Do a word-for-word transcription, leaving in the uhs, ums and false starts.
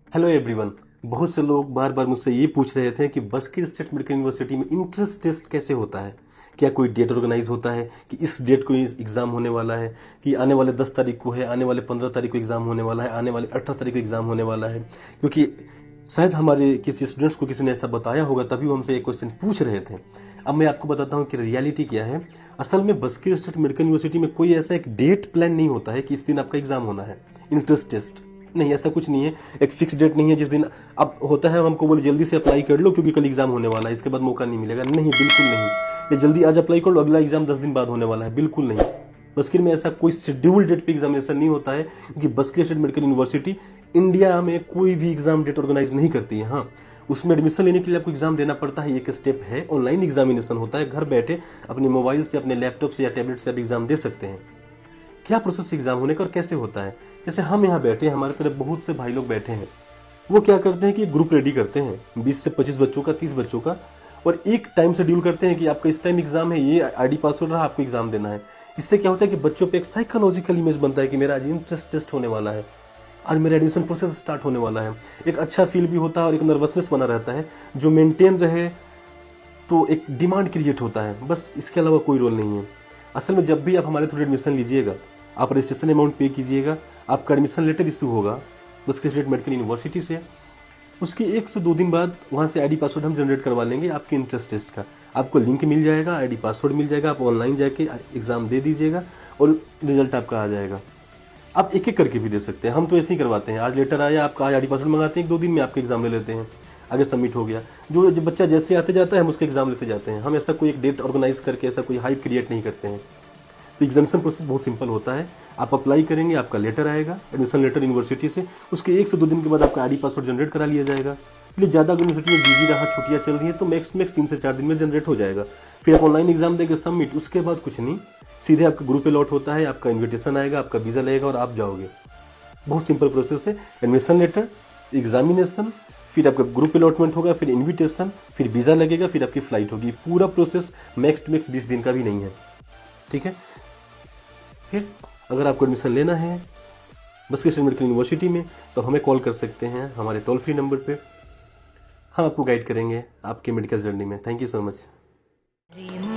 Hello everyone. बहुत से लोग बार बार मुझसे ये पूछ रहे थे कि बस्किर स्टेट मेडिकल यूनिवर्सिटी में इंट्रेंस टेस्ट कैसे होता है। क्या कोई डेट ऑर्गेनाइज होता है कि इस डेट को एग्जाम होने वाला है, कि आने वाले दस तारीख को है, आने वाले पंद्रह तारीख को एग्जाम होने वाला है, आने वाले अठारह तारीख को एग्जाम होने वाला है। क्योंकि शायद हमारे किसी स्टूडेंट्स को किसी ने ऐसा बताया होगा, तभी वो हमसे एक क्वेश्चन पूछ रहे थे। अब मैं आपको बताता हूँ कि रियलिटी क्या है। असल में बस्किर स्टेट मेडिकल यूनिवर्सिटी में कोई ऐसा एक डेट प्लान नहीं होता है कि इस दिन आपका एग्जाम होना है। इंट्रेंस टेस्ट नहीं, ऐसा कुछ नहीं है। एक फिक्स डेट नहीं है जिस दिन अब होता है हमको बोले जल्दी से अप्लाई कर लो क्योंकि कल एग्जाम होने वाला है, इसके बाद मौका नहीं मिलेगा। नहीं, बिल्कुल नहीं। ये जल्दी आज अप्लाई कर लो, अगला एग्जाम दस दिन बाद होने वाला है, बिल्कुल नहीं। बस्किर में ऐसा कोई शेड्यूल डेट पे एग्जामिनेशन नहीं होता है, क्योंकि Bashkir state medical university India में कोई भी एग्जाम डेट ऑर्गेनाइज नहीं करती है। हाँ, उसमें एडमिशन लेने के लिए आपको एग्जाम देना पड़ता है, एक स्टेप है, ऑनलाइन एग्जामिनेशन होता है। घर बैठे अपने मोबाइल से, अपने लैपटॉप से या टैबलेट से आप एग्जाम दे सकते हैं। क्या प्रोसेस एग्जाम होने का और कैसे होता है। जैसे हम यहाँ बैठे हैं, हमारे तरफ बहुत से भाई लोग बैठे हैं, वो क्या करते हैं कि ग्रुप रेडी करते हैं बीस से पच्चीस बच्चों का, तीस बच्चों का, और एक टाइम शेड्यूल करते हैं कि आपका इस टाइम एग्जाम है, ये आईडी पासवर्ड रहा, आपको एग्जाम देना है। इससे क्या होता है कि बच्चों पे एक साइकोलॉजिकल इमेज बनता है कि मेरा आज इंट्रेंस टेस्ट होने वाला है, आज मेरा एडमिशन प्रोसेस स्टार्ट होने वाला है। एक अच्छा फील भी होता है और एक नर्वसनेस बना रहता है जो मेंटेन रहे, तो एक डिमांड क्रिएट होता है, बस इसके अलावा कोई रोल नहीं है। असल में जब भी आप हमारे थ्रू एडमिशन लीजिएगा, आप रजिस्ट्रेशन अमाउंट पे कीजिएगा, आपका एडमिशन लेटर इशू होगा बस्किर स्टेट मेडिकल यूनिवर्सिटी से। उसके एक से दो दिन बाद वहाँ से आईडी पासवर्ड हम जनरेट करवा लेंगे आपके इंट्रेंस टेस्ट का। आपको लिंक मिल जाएगा, आईडी पासवर्ड मिल जाएगा, आप ऑनलाइन जाके एग्जाम दे दीजिएगा और रिजल्ट आपका आ जाएगा। आप एक एक करके भी दे सकते हैं, हम तो ऐसे ही करवाते हैं। आज लेटर आया आपका, आज आईडी पासवर्ड मंगाते हैं, एक दो दिन में आपका एग्जाम ले लेते हैं, आगे सबमिट हो गया। जो जब बच्चा जैसे आते जाता है हम उसके एग्जाम लेते जाते हैं। हम ऐसा कोई एक डेट ऑर्गेनाइज करके ऐसा कोई हाइप क्रिएट नहीं करते हैं। तो एग्जामिनेशन प्रोसेस बहुत सिंपल होता है। आप अप्लाई करेंगे, आपका लेटर आएगा, एडमिशन लेटर यूनिवर्सिटी से, उसके एक से दो दिन के बाद आपका आईडी पासवर्ड जनरेट करा लिया जाएगा। इसलिए ज़्यादा यूनिवर्सिटी में बिजी रहा, छुट्टियाँ चल रही हैं, तो मैक्स मैक्स तीन से चार दिन में जनरेट हो जाएगा। फिर आप ऑनलाइन एग्जाम देंगे, सबमिट, उसके बाद कुछ नहीं, सीधे आपका ग्रुप अलॉट होता है, आपका इन्विटेशन आएगा, आपका वीज़ा लगेगा और आप जाओगे। बहुत सिंपल प्रोसेस है। एडमिशन लेटर, एग्जामिनेशन, फिर आपका ग्रुप अलॉटमेंट होगा, फिर इन्विटेशन, फिर वीज़ा लगेगा, फिर आपकी फ्लाइट होगी। पूरा प्रोसेस मैक्स टू मैक्स बीस दिन का भी नहीं है, ठीक है। फिर अगर आपको एडमिशन लेना है बस्किर स्टेट मेडिकल यूनिवर्सिटी में, तो हमें कॉल कर सकते हैं हमारे टोल फ्री नंबर पे। हम आपको गाइड करेंगे आपके मेडिकल जर्नी में। Thank you so much.